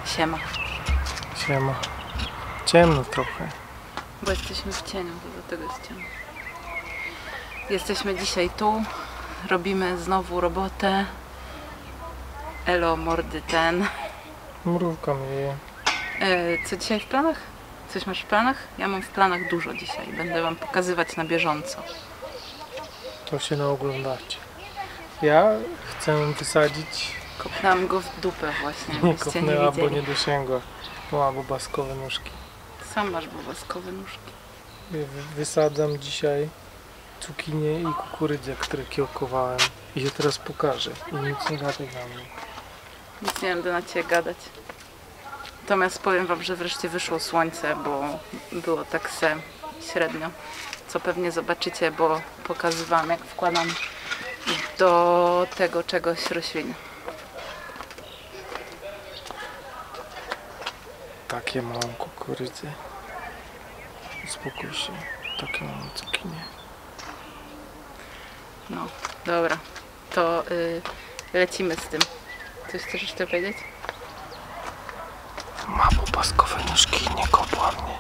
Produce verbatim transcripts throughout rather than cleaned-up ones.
Siema. Siema. Ciemno trochę. Bo jesteśmy w cieniu, bo dlatego jest ciemno. Jesteśmy dzisiaj tu. Robimy znowu robotę. Elo, mordy ten. Mrówka mnie. E, co dzisiaj w planach? Coś masz w planach? Ja mam w planach dużo dzisiaj. Będę wam pokazywać na bieżąco. To się naoglądacie. Ja chcę wysadzić... Kopnęłam go w dupę właśnie. Nie byście kopnęła, nie bo widzieli. nie dosięgła. Ma bobaskowe nóżki. Sam masz bobaskowe nóżki. Wy- Wysadzam dzisiaj cukinię i kukurydzę, które kiełkowałem. I je teraz pokażę. I nic nie gadaj na mnie. Nic nie będę na ciebie gadać. Natomiast powiem wam, że wreszcie wyszło słońce, bo było tak se średnio. Co pewnie zobaczycie, bo pokazywałam, jak wkładam do tego czegoś rośliny. Takie małą kukurydzę. Uspokój się. Takie małą cukinię. No, dobra. To yy, lecimy z tym. Coś chcesz jeszcze powiedzieć? Ma bobaskowe nóżki i nie kopła mnie.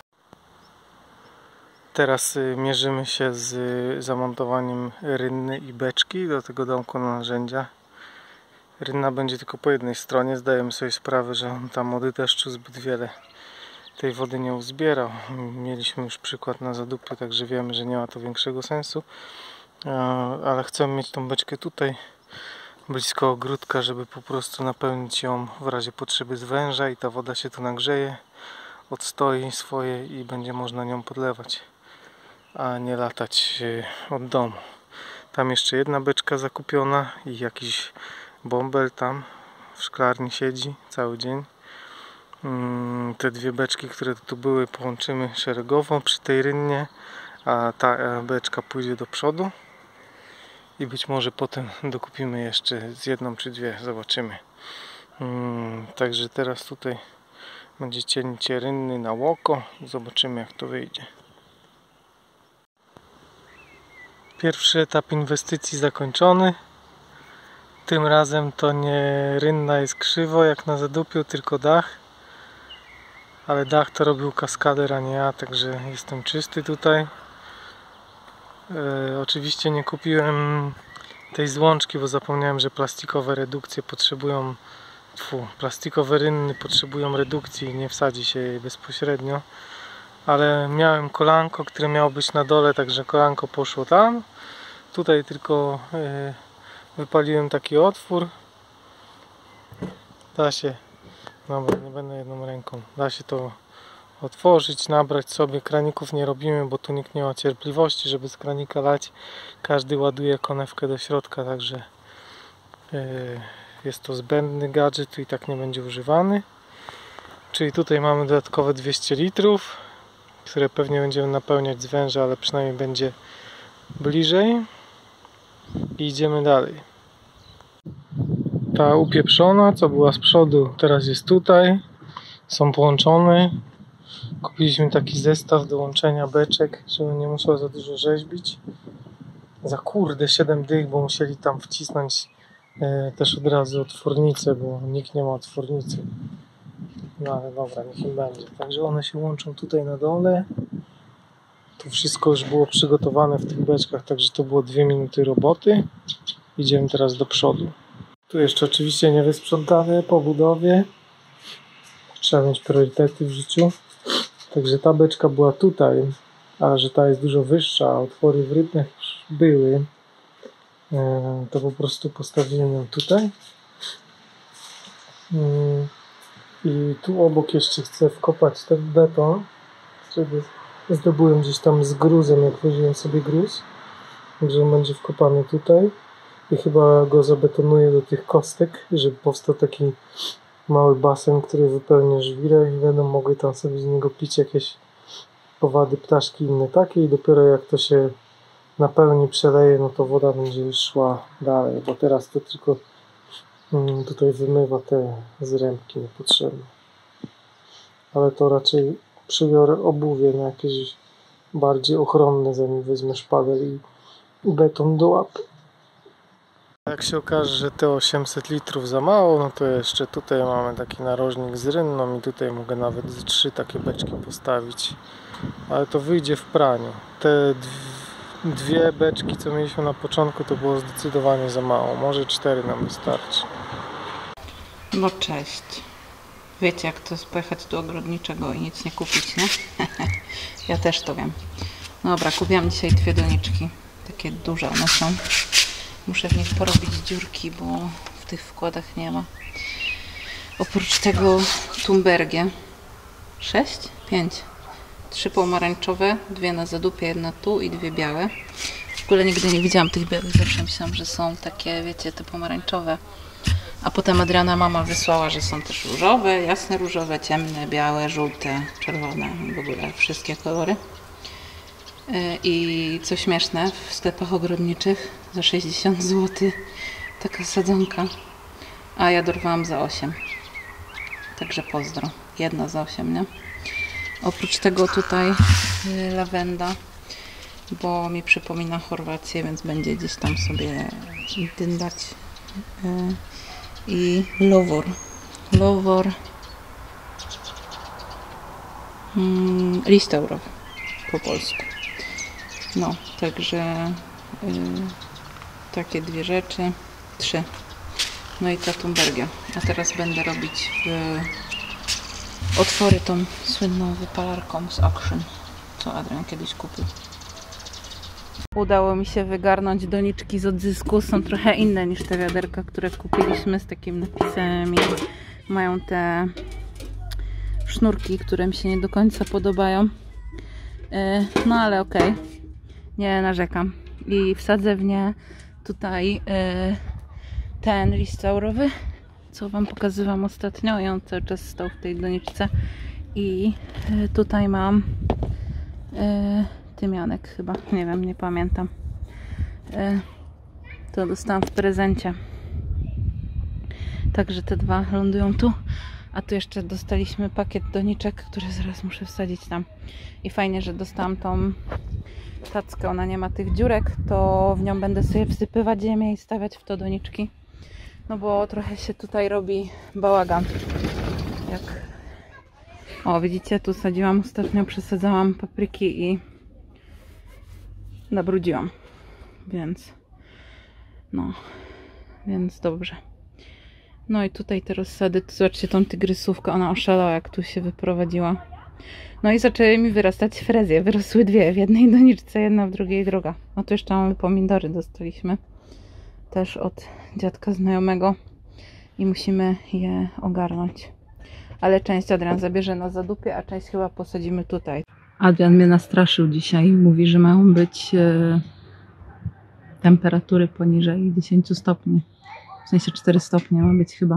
Teraz y, mierzymy się z y, zamontowaniem rynny i beczki do tego domku na narzędzia. Rynna będzie tylko po jednej stronie. Zdajemy sobie sprawę, że on tam od deszczu zbyt wiele tej wody nie uzbierał. Mieliśmy już przykład na Zadupiu, także wiemy, że nie ma to większego sensu. Ale chcemy mieć tą beczkę tutaj blisko ogródka, żeby po prostu napełnić ją w razie potrzeby z węża i ta woda się tu nagrzeje, odstoi swoje i będzie można nią podlewać, a nie latać od domu. Tam jeszcze jedna beczka zakupiona i jakiś bąbel tam w szklarni siedzi cały dzień. Te dwie beczki, które tu były, połączymy szeregowo przy tej rynnie, a ta beczka pójdzie do przodu. I być może potem dokupimy jeszcze z jedną czy dwie, zobaczymy. Hmm, także teraz tutaj będzie cięcie rynny na łoko i zobaczymy, jak to wyjdzie. Pierwszy etap inwestycji zakończony. Tym razem to nie rynna jest krzywo jak na Zadupiu, tylko dach. Ale dach to robił kaskader, a nie ja, także jestem czysty tutaj. E, oczywiście nie kupiłem tej złączki, bo zapomniałem, że plastikowe redukcje potrzebują tfu, plastikowe rynny potrzebują redukcji, nie wsadzi się jej bezpośrednio, ale miałem kolanko, które miało być na dole, także kolanko poszło tam. Tutaj tylko e, wypaliłem taki otwór. Da się, dobra, nie będę jedną ręką, da się to otworzyć, nabrać sobie. Kraników nie robimy, bo tu nikt nie ma cierpliwości, żeby z kranika lać. Każdy ładuje konewkę do środka, także yy, jest to zbędny gadżet i tak nie będzie używany. Czyli tutaj mamy dodatkowe dwieście litrów, które pewnie będziemy napełniać z węża, ale przynajmniej będzie bliżej. I idziemy dalej. Ta upieprzona, co była z przodu, teraz jest tutaj. Są połączone. Kupiliśmy taki zestaw do łączenia beczek, żeby nie musiał za dużo rzeźbić. Za kurde siedem dych, bo musieli tam wcisnąć e, też od razu otwornicę, bo nikt nie ma otwornicy. No ale dobra, niech im będzie. Także one się łączą tutaj na dole. Tu wszystko już było przygotowane w tych beczkach, także to było dwie minuty roboty. Idziemy teraz do przodu. Tu jeszcze oczywiście nie wysprzątane po budowie. Trzeba mieć priorytety w życiu. Także ta beczka była tutaj, a że ta jest dużo wyższa, a otwory w rynach już były, to po prostu postawiłem ją tutaj. I tu obok jeszcze chcę wkopać ten beton, żeby zdobyłem gdzieś tam z gruzem, jak woziłem sobie gruz. Także on będzie wkopany tutaj i chyba go zabetonuję do tych kostek, żeby powstał taki mały basen, który wypełnia żwirę i będą mogły tam sobie z niego pić jakieś owady, ptaszki inne takie i dopiero jak to się napełni, przeleje, no to woda będzie szła dalej, bo teraz to tylko mm, tutaj wymywa te zrębki niepotrzebne. Ale to raczej przybiorę obuwie na jakieś bardziej ochronne, zanim wezmę szpadel i beton do łapy. Jak się okaże, że te osiemset litrów za mało, no to jeszcze tutaj mamy taki narożnik z rynną i tutaj mogę nawet z trzy takie beczki postawić. Ale to wyjdzie w praniu. Te dwie beczki, co mieliśmy na początku, to było zdecydowanie za mało. Może cztery nam wystarczy. No cześć. Wiecie, jak to jest pojechać do ogrodniczego i nic nie kupić, nie? Ja też to wiem. Dobra, kupiłam dzisiaj dwie doniczki. Takie duże one są. Muszę w nich porobić dziurki, bo w tych wkładach nie ma. Oprócz tego tumbergie. Sześć? Pięć. Trzy pomarańczowe, dwie na zadupie, jedna tu i dwie białe. W ogóle nigdy nie widziałam tych białych, zawsze myślałam, że są takie, wiecie, te pomarańczowe. A potem Adriana mama wysłała, że są też różowe, jasne różowe, ciemne, białe, żółte, czerwone, w ogóle wszystkie kolory. I co śmieszne, w sklepach ogrodniczych za sześćdziesiąt złotych taka sadzonka, a ja dorwałam za osiem. Także pozdro. Jedna za osiem, nie? Oprócz tego tutaj lawenda, bo mi przypomina Chorwację, więc będzie gdzieś tam sobie dyndać. I lowor. Lowor. Hmm, list laurowy po polsku. No, także y, takie dwie rzeczy. Trzy. No i ta tumbergia. A teraz będę robić w otwory tą słynną wypalarką z Action, co Adrian kiedyś kupił. Udało mi się wygarnąć doniczki z odzysku. Są trochę inne niż te wiaderka, które kupiliśmy z takim napisem. Mają te sznurki, które mi się nie do końca podobają. No ale okej. Okay. Nie narzekam. I wsadzę w nie tutaj ten list laurowy, co wam pokazywałam ostatnio. I on cały czas stał w tej doniczce. I tutaj mam tymianek chyba, nie wiem, nie pamiętam. To dostałam w prezencie. Także te dwa lądują tu. A tu jeszcze dostaliśmy pakiet doniczek, który zaraz muszę wsadzić tam. I fajnie, że dostałam tą tackę. Ona nie ma tych dziurek, to w nią będę sobie wsypywać ziemię i stawiać w to doniczki. No bo trochę się tutaj robi bałagan. Jak... O, widzicie, tu sadziłam ostatnio, przesadzałam papryki i nabrudziłam. Więc no, więc dobrze. No i tutaj te rozsady, to zobaczcie tą tygrysówkę, ona oszalała, jak tu się wyprowadziła. No i zaczęły mi wyrastać frezje, wyrosły dwie, w jednej doniczce, jedna w drugiej druga. No tu jeszcze mamy pomidory, dostaliśmy też od dziadka znajomego i musimy je ogarnąć. Ale część Adrian zabierze na zadupie, a część chyba posadzimy tutaj. Adrian mnie nastraszył dzisiaj, mówi, że mają być e, temperatury poniżej dziesięć stopni. W sensie cztery stopnie ma być chyba.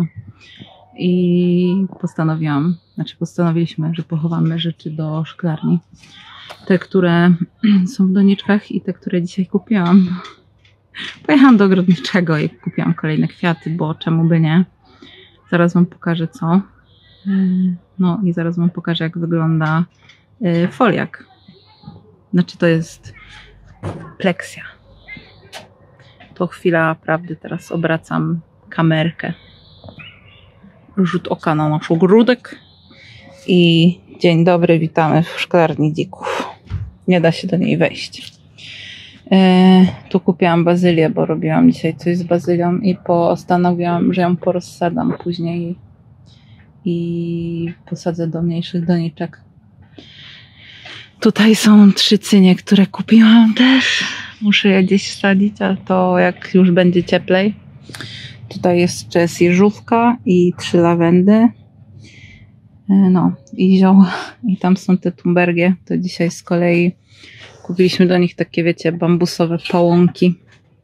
I postanowiłam, znaczy postanowiliśmy, że pochowamy rzeczy do szklarni. Te, które są w doniczkach i te, które dzisiaj kupiłam. Pojechałam do ogrodniczego i kupiłam kolejne kwiaty, bo czemu by nie. Zaraz wam pokażę co. No i zaraz wam pokażę, jak wygląda foliak. Znaczy to jest pleksja. To chwila prawdy, teraz obracam kamerkę. Rzut oka na nasz ogródek. I dzień dobry, witamy w szklarni dzików. Nie da się do niej wejść. E, tu kupiłam bazylię, bo robiłam dzisiaj coś z bazylią i postanowiłam, że ją porozsadzam później i posadzę do mniejszych doniczek. Tutaj są trzy cynie, które kupiłam też. Muszę je gdzieś wsadzić, ale to jak już będzie cieplej. Tutaj jeszcze jest jeżówka i trzy lawendy. No i zioła. I tam są te tumbergie. To dzisiaj z kolei kupiliśmy do nich takie, wiecie, bambusowe pałąki.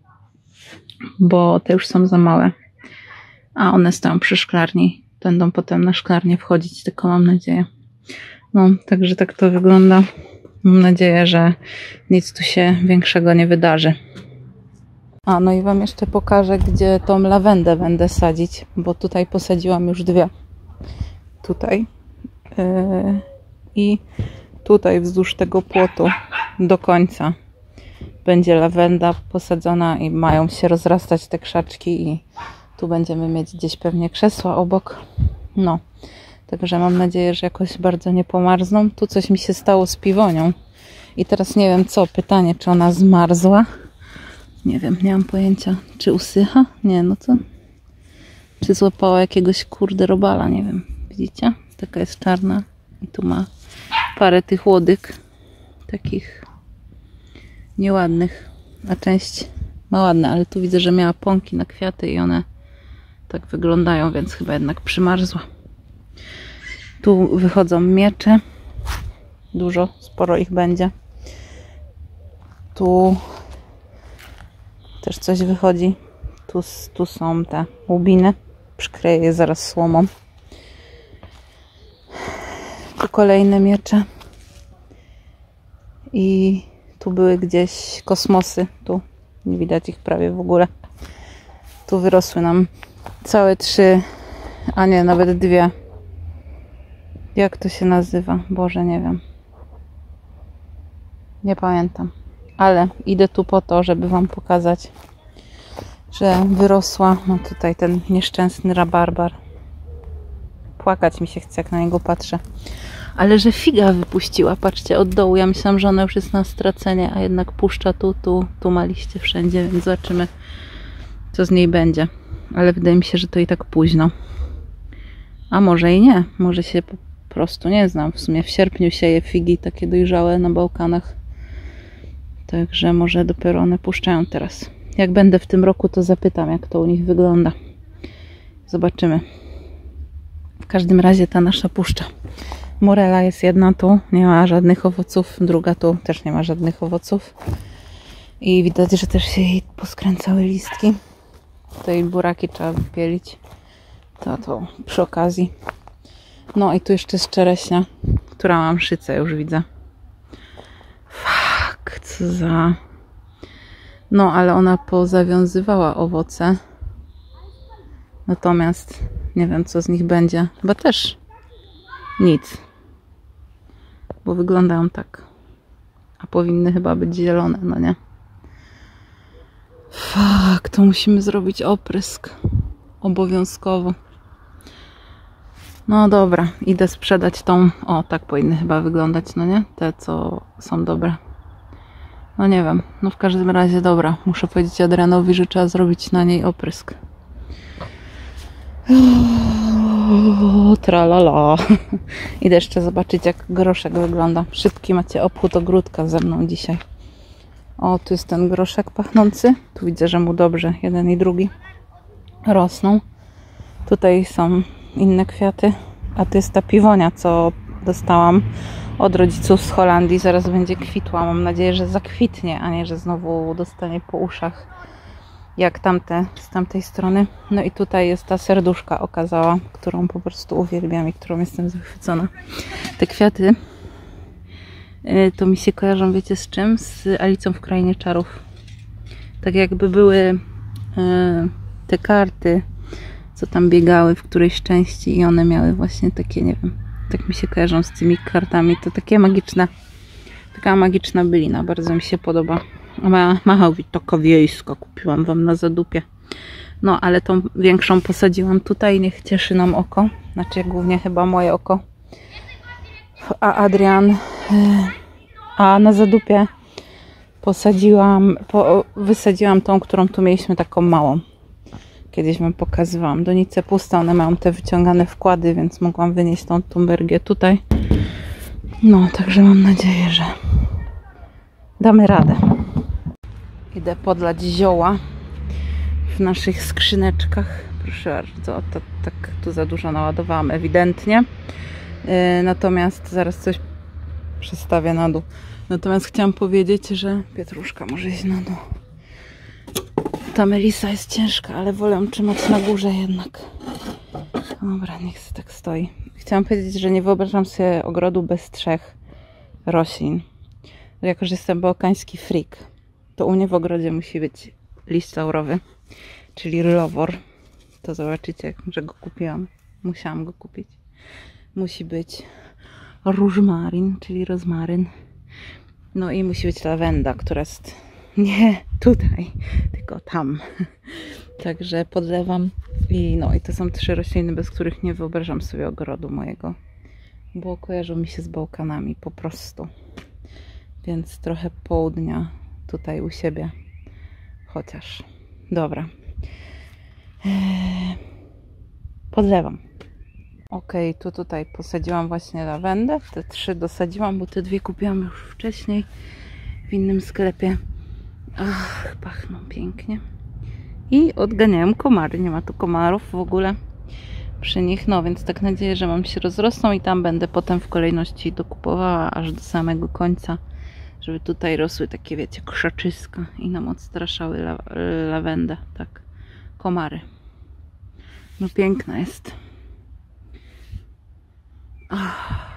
Bo te już są za małe. A one stoją przy szklarni. Będą potem na szklarnię wchodzić, tylko mam nadzieję. No, także tak to wygląda. Mam nadzieję, że nic tu się większego nie wydarzy. A, no i wam jeszcze pokażę, gdzie tą lawendę będę sadzić, bo tutaj posadziłam już dwie. Tutaj. Yy, I tutaj wzdłuż tego płotu do końca. będzie lawenda posadzona i mają się rozrastać te krzaczki i tu będziemy mieć gdzieś pewnie krzesła obok. No, także mam nadzieję, że jakoś bardzo nie pomarzną. Tu coś mi się stało z piwonią i teraz nie wiem co, pytanie, czy ona zmarzła? Nie wiem, nie mam pojęcia. Czy usycha? Nie, no co? Czy złapała jakiegoś kurde robala? Nie wiem. Widzicie? Taka jest czarna i tu ma parę tych łodyg takich nieładnych, a część ma ładne, ale tu widzę, że miała pąki na kwiaty i one tak wyglądają, więc chyba jednak przymarzła. Tu wychodzą miecze. Dużo, sporo ich będzie. Tu też coś wychodzi. Tu, tu są te łubiny. Przykryję je zaraz słomą. Tu kolejne miecze. I tu były gdzieś kosmosy. Tu nie widać ich prawie w ogóle. Tu wyrosły nam całe trzy, a nie, nawet dwie. Jak to się nazywa? Boże, nie wiem. Nie pamiętam. Ale idę tu po to, żeby wam pokazać, że wyrosła, no tutaj ten nieszczęsny rabarbar. Płakać mi się chce, jak na niego patrzę. Ale że figa wypuściła, patrzcie, od dołu. Ja myślałam, że ona już jest na stracenie, a jednak puszcza tu, tu, tu ma liście wszędzie, więc zobaczymy, co z niej będzie. Ale wydaje mi się, że to i tak późno. A może i nie. Może się po prostu, nie znam. W sumie w sierpniu sieje figi takie dojrzałe na Bałkanach. Także może dopiero one puszczają teraz. Jak będę w tym roku, to zapytam, jak to u nich wygląda. Zobaczymy. W każdym razie ta nasza puszcza. Morela jest jedna tu, nie ma żadnych owoców. Druga tu też nie ma żadnych owoców. I widać, że też się jej poskręcały listki. Tutaj buraki trzeba wypielić. To to przy okazji. No i tu jeszcze jest czereśnia, która ma mszycę, już widzę. Fuck, co za... No, ale ona pozawiązywała owoce. Natomiast nie wiem, co z nich będzie. Chyba też nic. Bo wyglądają tak. A powinny chyba być zielone, no nie? Fuck, to musimy zrobić oprysk. Obowiązkowo. No dobra, idę sprzedać tą... O, tak powinny chyba wyglądać, no nie? Te, co są dobre. No nie wiem, no w każdym razie dobra. Muszę powiedzieć Adrianowi, że trzeba zrobić na niej oprysk. O, tralala. Idę jeszcze zobaczyć, jak groszek wygląda. Szybki macie obchód ogródka ze mną dzisiaj. O, tu jest ten groszek pachnący. Tu widzę, że mu dobrze jeden i drugi rosną. Tutaj są inne kwiaty. A tu jest ta piwonia, co dostałam od rodziców z Holandii. Zaraz będzie kwitła. Mam nadzieję, że zakwitnie, a nie, że znowu dostanie po uszach jak tamte z tamtej strony. No i tutaj jest ta serduszka okazała, którą po prostu uwielbiam i którą jestem zachwycona. Te kwiaty to mi się kojarzą, wiecie z czym? Z Alicją w Krainie Czarów. Tak jakby były te karty, co tam biegały w którejś części i one miały właśnie takie, nie wiem, tak mi się kojarzą z tymi kartami. To takie magiczne, taka magiczna bylina, bardzo mi się podoba. Ma, machałwi taka wiejska, kupiłam wam na zadupie. No, ale tą większą posadziłam tutaj, niech cieszy nam oko. Znaczy głównie chyba moje oko. A Adrian, a na zadupie posadziłam, po, wysadziłam tą, którą tu mieliśmy taką małą. Kiedyś wam pokazywałam. Donice puste, one mają te wyciągane wkłady, więc mogłam wynieść tą tumbergię tutaj. No, także mam nadzieję, że damy radę. Idę podlać zioła w naszych skrzyneczkach. Proszę bardzo, to tak tu za dużo naładowałam ewidentnie. Yy, natomiast zaraz coś przestawię na dół. Natomiast chciałam powiedzieć, że pietruszka może iść na dół. Ta melisa jest ciężka, ale wolę ją trzymać na górze jednak. Dobra, niech się tak stoi. Chciałam powiedzieć, że nie wyobrażam sobie ogrodu bez trzech roślin. Jako że jestem bałkański freak, to u mnie w ogrodzie musi być liść laurowy, czyli rylowor. To zobaczycie, że go kupiłam. Musiałam go kupić. Musi być różmarin, czyli rozmaryn. No i musi być lawenda, która jest Nie tutaj, tylko tam. Także podlewam i no i to są trzy rośliny, bez których nie wyobrażam sobie ogrodu mojego, bo kojarzą mi się z Bałkanami po prostu. Więc trochę południa tutaj u siebie. Chociaż. Dobra. Eee, podlewam. Ok, tu tutaj posadziłam właśnie lawendę. Te trzy dosadziłam, bo te dwie kupiłam już wcześniej w innym sklepie. Ach, pachną pięknie. I odganiają komary. Nie ma tu komarów w ogóle przy nich. No więc tak nadzieję, że mam się rozrosną i tam będę potem w kolejności dokupowała aż do samego końca, żeby tutaj rosły takie, wiecie, krzaczyska i nam odstraszały la lawendę. Tak, komary. No piękna jest. Ach.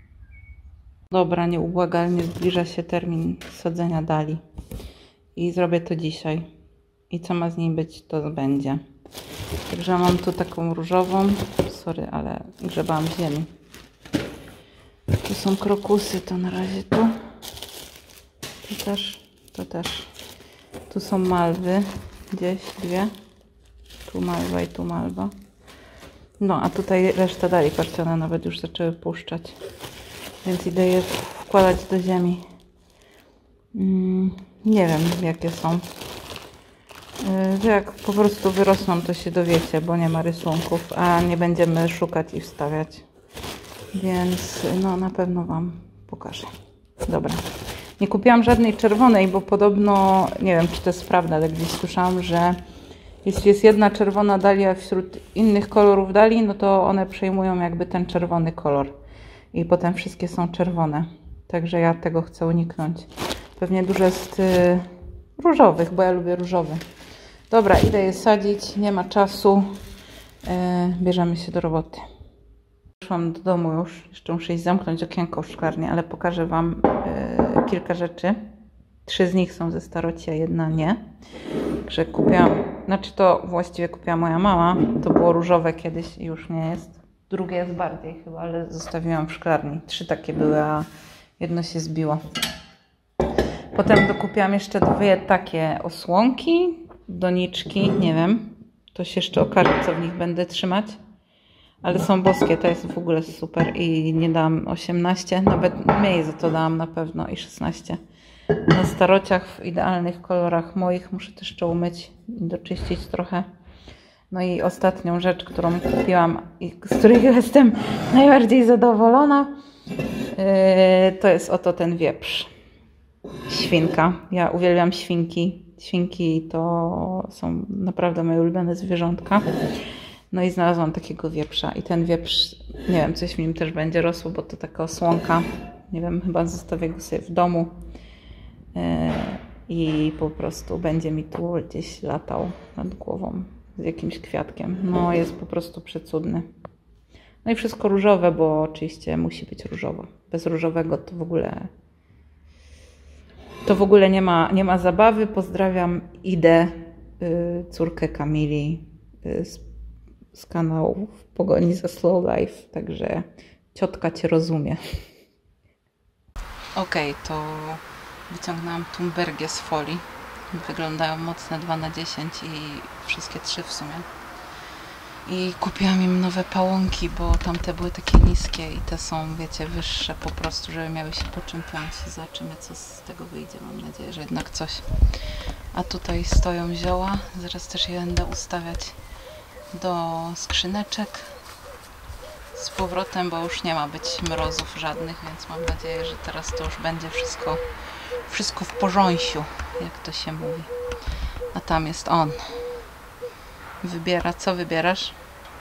Dobra, nieubłagalnie zbliża się termin sadzenia dali. I zrobię to dzisiaj. I co ma z niej być, to będzie. Także mam tu taką różową. Sorry, ale grzebałam w ziemi. Tu są krokusy, to na razie tu. To też, to też. Tu są malwy. Gdzieś dwie. Tu malwa i tu malwa. No, a tutaj reszta dalej, patrzcie, one nawet już zaczęły puszczać. Więc idę je wkładać do ziemi. Mm, nie wiem, jakie są. Yy, jak po prostu wyrosną, to się dowiecie, bo nie ma rysunków, a nie będziemy szukać i wstawiać. Więc no, na pewno Wam pokażę. Dobra. Nie kupiłam żadnej czerwonej, bo podobno, nie wiem, czy to jest prawda, ale gdzieś słyszałam, że jeśli jest jedna czerwona dalia wśród innych kolorów dali, no to one przejmują jakby ten czerwony kolor. I potem wszystkie są czerwone. Także ja tego chcę uniknąć. Pewnie dużo jest y, różowych, bo ja lubię różowy. Dobra, idę je sadzić, nie ma czasu. Y, bierzemy się do roboty. Przyszłam do domu już. Jeszcze muszę iść zamknąć okienko w szklarni, ale pokażę Wam y, kilka rzeczy. Trzy z nich są ze staroci, a jedna nie. Także kupiłam, znaczy to właściwie kupiła moja mama. To było różowe kiedyś i już nie jest. Drugie jest bardziej chyba, ale zostawiłam w szklarni. Trzy takie były, a jedno się zbiło. Potem dokupiłam jeszcze dwie takie osłonki, doniczki, nie wiem. To się jeszcze okaże, co w nich będę trzymać. Ale są boskie, to jest w ogóle super i nie dałam osiemnaście, nawet mniej za to dałam na pewno i szesnaście. Na starociach w idealnych kolorach moich muszę też jeszcze umyć i doczyścić trochę. No i ostatnią rzecz, którą kupiłam i z której jestem najbardziej zadowolona, yy, to jest oto ten wieprz. Świnka. Ja uwielbiam świnki. Świnki to są naprawdę moje ulubione zwierzątka. No i znalazłam takiego wieprza i ten wieprz, nie wiem, coś w nim też będzie rosło, bo to taka osłonka. Nie wiem, chyba zostawię go sobie w domu yy, i po prostu będzie mi tu gdzieś latał nad głową z jakimś kwiatkiem. No jest po prostu przecudny. No i wszystko różowe, bo oczywiście musi być różowo. Bez różowego to w ogóle to w ogóle nie ma, nie ma zabawy. Pozdrawiam Idę, yy, córkę Kamili yy, z, z kanału W pogoni za Slow Life. Także ciotka Cię rozumie. Ok, to wyciągnęłam tumbergię z folii. Wyglądają mocne dwa na dziesięć i wszystkie trzy w sumie. I kupiłam im nowe pałąki, bo tamte były takie niskie i te są, wiecie, wyższe po prostu, żeby miały się po czym piąć. Zobaczymy, co z tego wyjdzie. Mam nadzieję, że jednak coś. A tutaj stoją zioła. Zaraz też je będę ustawiać do skrzyneczek z powrotem, bo już nie ma być mrozów żadnych, więc mam nadzieję, że teraz to już będzie wszystko wszystko w porządku, jak to się mówi. A tam jest on. Wybiera. Co wybierasz?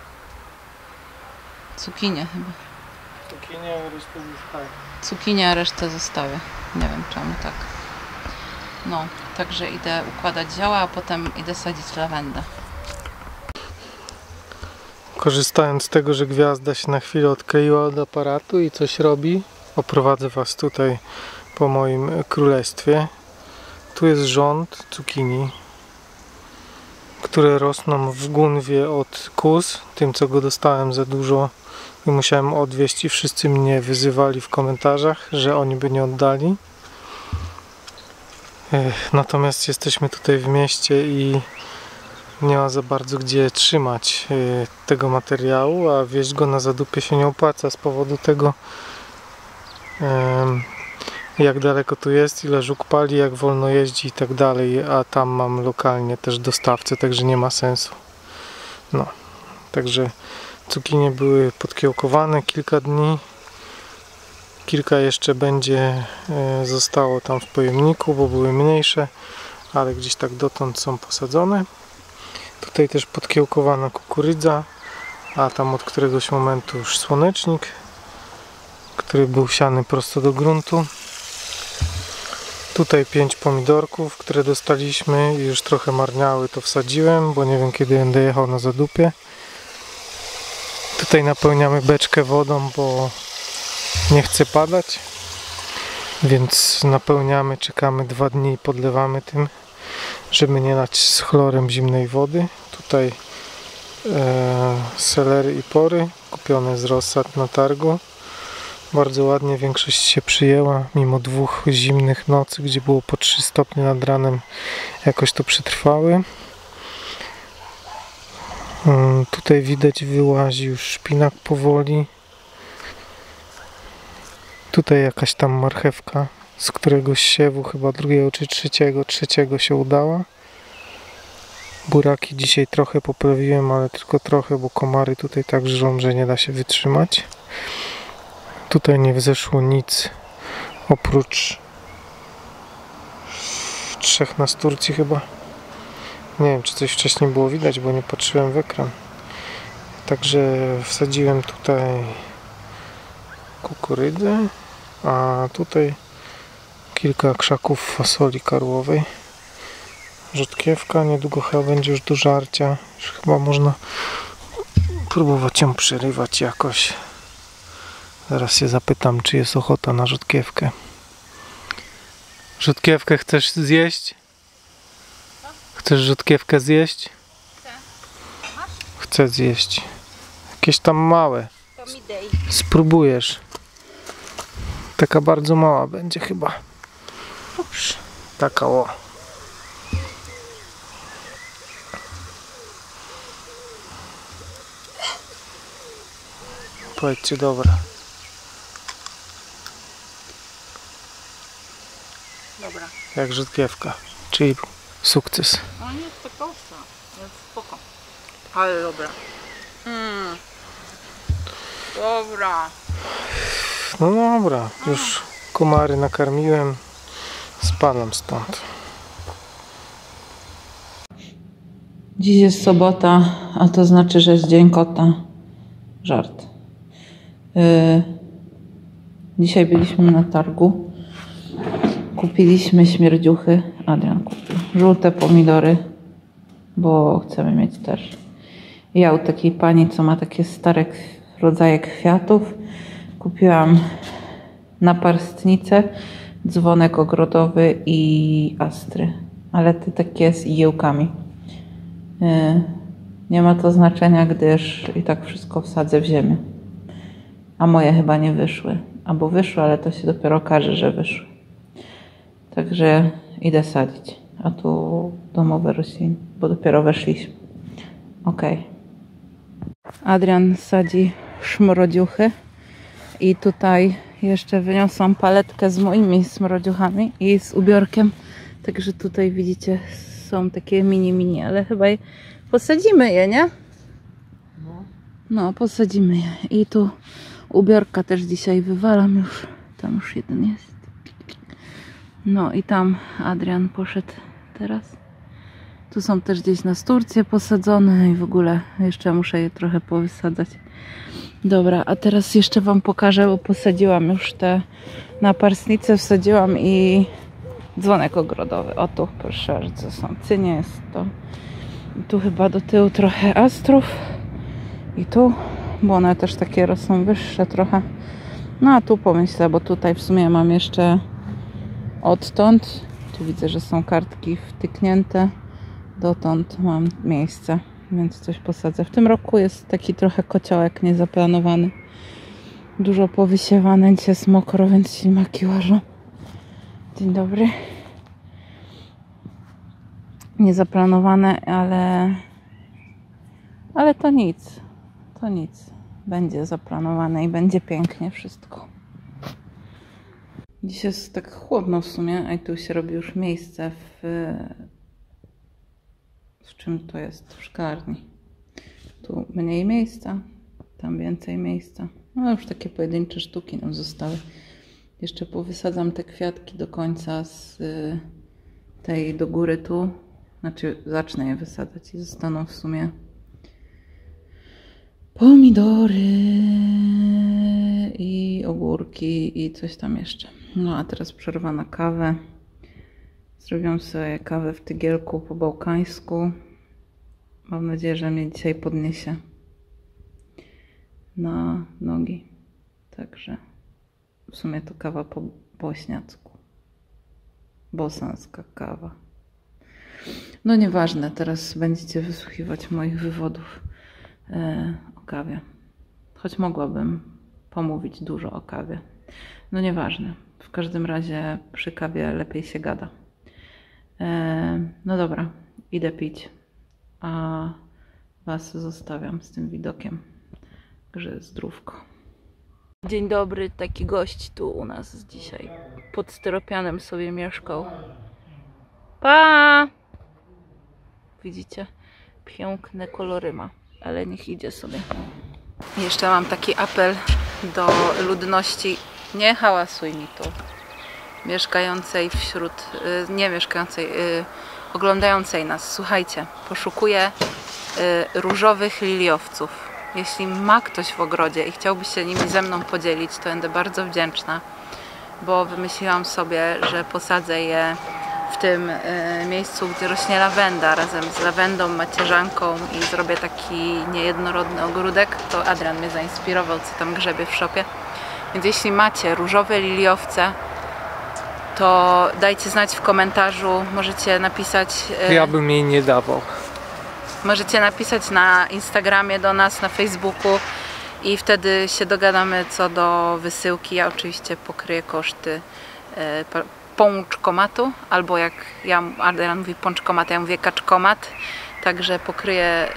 Cukinię chyba. Cukinię, a resztę zostawię. Cukinię, a resztę zostawię. Nie wiem czemu tak. No, także idę układać zioła, a potem idę sadzić lawendę. Korzystając z tego, że gwiazda się na chwilę odkleiła od aparatu i coś robi, oprowadzę Was tutaj po moim królestwie. Tu jest rząd cukinii, które rosną w gunwie od kus, tym co go dostałem za dużo i musiałem odwieźć i wszyscy mnie wyzywali w komentarzach, że oni by nie oddali. Natomiast jesteśmy tutaj w mieście i nie ma za bardzo gdzie trzymać tego materiału, a wieźć go na zadupie się nie opłaca z powodu tego, jak daleko tu jest, ile żuk pali, jak wolno jeździ i tak dalej, a tam mam lokalnie też dostawcę, także nie ma sensu. No, także cukinie były podkiełkowane kilka dni, kilka jeszcze będzie zostało tam w pojemniku, bo były mniejsze, ale gdzieś tak dotąd są posadzone. Tutaj też podkiełkowana kukurydza, a tam od któregoś momentu już słonecznik, który był siany prosto do gruntu. Tutaj pięć pomidorków, które dostaliśmy i już trochę marniały, to wsadziłem, bo nie wiem kiedy będę jechał na zadupie. Tutaj napełniamy beczkę wodą, bo nie chce padać, więc napełniamy, czekamy dwa dni i podlewamy tym, żeby nie lać z chlorem zimnej wody. Tutaj e, selery i pory kupione z rozsad na targu. Bardzo ładnie, większość się przyjęła, mimo dwóch zimnych nocy, gdzie było po trzy stopnie nad ranem, jakoś to przetrwały. E, tutaj widać, wyłazi już szpinak powoli. Tutaj jakaś tam marchewka z któregoś siewu, chyba drugiego czy trzeciego, trzeciego się udała. Buraki dzisiaj trochę poprawiłem, ale tylko trochę, bo komary tutaj tak żrą, że nie da się wytrzymać. Tutaj nie wzeszło nic oprócz trzech nasturcji chyba. Nie wiem, czy coś wcześniej było widać, bo nie patrzyłem w ekran. Także wsadziłem tutaj kukurydzę, a tutaj kilka krzaków fasoli karłowej. Rzodkiewka, niedługo chyba będzie już do żarcia. Już chyba można próbować ją przerywać jakoś. Zaraz się zapytam, czy jest ochota na rzodkiewkę. Rzodkiewkę chcesz zjeść? Chcesz rzodkiewkę zjeść? Chcę zjeść. Jakieś tam małe. Spróbujesz. Taka bardzo mała będzie chyba. Dobrze. Taka o. Powiedzcie, dobra. Dobra. Jak rzodkiewka. Czyli sukces. No nie jest taka ostra, jest spoko. Ale dobra. Mm. Dobra. No dobra, już komary nakarmiłem. Spadam stąd. Dziś jest sobota, a to znaczy, że jest dzień kota. Żart. Yy, dzisiaj byliśmy na targu. Kupiliśmy śmierdziuchy. Adrian kupił. Żółte pomidory, bo chcemy mieć też. Ja u takiej pani, co ma takie stare rodzaje kwiatów, kupiłam naparstnicę, dzwonek ogrodowy i astry. Ale te takie z igiełkami. Yy, nie ma to znaczenia, gdyż i tak wszystko wsadzę w ziemię. A moje chyba nie wyszły. Albo wyszły, ale to się dopiero okaże, że wyszły. Także idę sadzić. A tu domowe rośliny, bo dopiero weszliśmy. Ok. Adrian sadzi szmrodziuchy. I tutaj jeszcze wyniosłam paletkę z moimi smrodziuchami i z ubiorkiem. Także tutaj widzicie, są takie mini, mini, ale chyba je posadzimy je, nie? No. No, posadzimy je. I tu ubiorka też dzisiaj wywalam już. Tam już jeden jest. No i tam Adrian poszedł teraz. Tu są też gdzieś nasturcje posadzone i w ogóle jeszcze muszę je trochę powysadzać. Dobra, a teraz jeszcze wam pokażę, bo posadziłam już te naparstnice, wsadziłam i dzwonek ogrodowy. O tu, proszę, co są cynie, jest to. I tu chyba do tyłu trochę astrów. I tu, bo one też takie rosną wyższe trochę. No a tu pomyślę, bo tutaj w sumie mam jeszcze odtąd. Tu widzę, że są kartki wtyknięte. Dotąd mam miejsce, więc coś posadzę. W tym roku jest taki trochę kociołek niezaplanowany. Dużo powysiewane, dzisiaj jest mokro, więc ślimaki łażą. Dzień dobry. Niezaplanowane, ale ale to nic. To nic. Będzie zaplanowane i będzie pięknie wszystko. Dziś jest tak chłodno w sumie, a i tu się robi już miejsce w... W czym to jest? W szklarni. Tu mniej miejsca, tam więcej miejsca. No już takie pojedyncze sztuki nam zostały. Jeszcze powysadzam te kwiatki do końca z tej do góry tu. Znaczy zacznę je wysadzać i zostaną w sumie pomidory i ogórki i coś tam jeszcze. No a teraz przerwa na kawę. Zrobiłam sobie kawę w tygielku po bałkańsku. Mam nadzieję, że mnie dzisiaj podniesie na nogi. Także w sumie to kawa po bośniacku. Bosanska kawa. No nieważne, teraz będziecie wysłuchiwać moich wywodów e, o kawie. Choć mogłabym pomówić dużo o kawie. No nieważne. W każdym razie przy kawie lepiej się gada. E, no dobra, idę pić. A Was zostawiam z tym widokiem. Także zdrówko. Dzień dobry, taki gość tu u nas dzisiaj. Pod styropianem sobie mieszkał. Pa! Widzicie? Piękne kolory ma, ale niech idzie sobie. Jeszcze mam taki apel do ludności. Nie hałasuj mi tu. Mieszkającej wśród, nie mieszkającej, oglądającej nas. Słuchajcie, poszukuję różowych liliowców. Jeśli ma ktoś w ogrodzie i chciałby się nimi ze mną podzielić, to będę bardzo wdzięczna, bo wymyśliłam sobie, że posadzę je w tym miejscu, gdzie rośnie lawenda, razem z lawendą, macierzanką i zrobię taki niejednorodny ogródek. To Adrian mnie zainspirował, co tam grzebie w szopie. Więc jeśli macie różowe liliowce, to dajcie znać w komentarzu, możecie napisać... Ja bym jej nie dawał. Możecie napisać na Instagramie do nas, na Facebooku i wtedy się dogadamy co do wysyłki. Ja oczywiście pokryję koszty e, pączkomatu, albo jak ja, Adrian mówi pączkomat, ja mówię kaczkomat. Także pokryję e,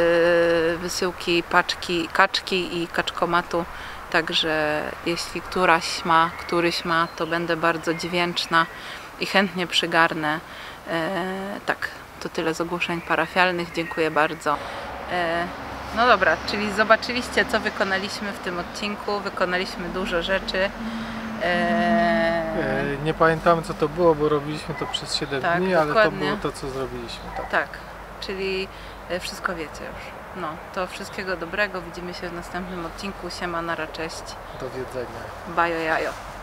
wysyłki paczki, kaczki i kaczkomatu. Także jeśli któraś ma, któryś ma, to będę bardzo dźwięczna i chętnie przygarnę. E, tak. To tyle z ogłoszeń parafialnych. Dziękuję bardzo. E, no dobra, czyli zobaczyliście, co wykonaliśmy w tym odcinku. Wykonaliśmy dużo rzeczy. E, E, nie pamiętamy, co to było, bo robiliśmy to przez siedem tak, dni, ale dokładnie. to było to, co zrobiliśmy. Tak. tak, czyli wszystko wiecie już. No, to wszystkiego dobrego. Widzimy się w następnym odcinku. Siema, nara, cześć. Do wiedzenia. Bajo, jajo.